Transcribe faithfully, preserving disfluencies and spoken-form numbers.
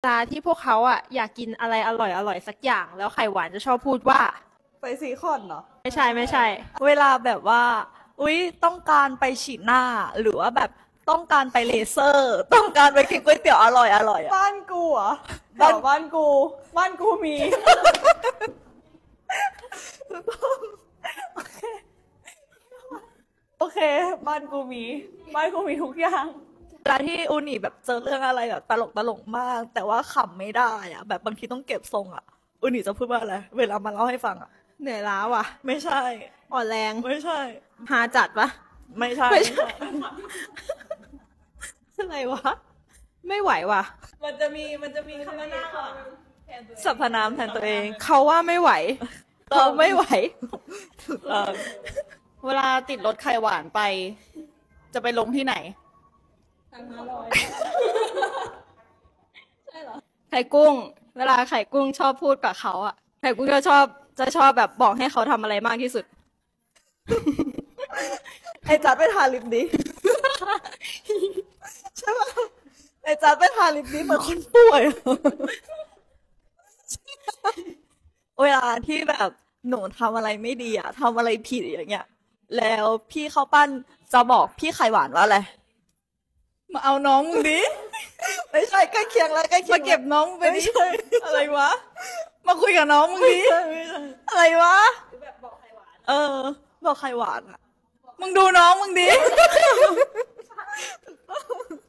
เวลาที่พวกเขาอ่ะอยากกินอะไรอร่อยอร่อยสักอย่างแล้วไข่หวานจะชอบพูดว่าไปซีคอนเหรอไม่ใช่ไม่ใช่เวลาแบบว่าอุ๊ยต้องการไปฉีดหน้าหรือว่าแบบต้องการไปเลเซอร์ต้องการไปกินก๋วยเตี๋ยวอร่อยอร่อยบ้านกูอ่ะบ้านบ้านกูบ้านกูมีโอเคโอเคบ้านกูมีบ้านกูมีทุกอย่างเวลาที่อุนี่แบบเจอเรื่องอะไรแบบตลกตลกมากแต่ว่าขำไม่ได้อ่ะแบบบางทีต้องเก็บทรงอ่ะอุนี่จะพูดว่าอะไรเวลามาเล่าให้ฟังอ่ะเหนื่อยล้าว่ะไม่ใช่อ่อนแรงไม่ใช่หาจัดปะไม่ใช่ไม่ใช่อะไรวะไม่ไหวว่ะมันจะมีมันจะมีคำนามก่อนสรรพนามแทนตัวเองเขาว่าไม่ไหวเขาไม่ไหวเวลาติดรถไข่หวานไปจะไปลงที่ไหนทางม้าลอยใช่เหรอไข่กุ้งเวลาไข่กุ้งชอบพูดกับเขาอ่ะไข่กุ้งจะชอบจะชอบแบบบอกให้เขาทำอะไรมากที่สุดไอ้จัดไปทาลิปดิใช่ป่ะไอ้จัดไปทาลิปดิเหมือนคนป่วยเวลาที่แบบหนูทำอะไรไม่ดีอะทำอะไรผิดอย่างเงี้ยแล้วพี่เขาปั้นจะบอกพี่ไข่หวานว่าอะไรมาเอาน้องมึงดิไม่ใช่ใกล้เคียงแล้วใกล้เคียงมาเก็บน้องไปดิอะไรวะมาคุยกับน้องมึงดิอะไรวะแบบบอกไข่หวานเออบอกไข่หวานอะมึงดูน้องมึงดิ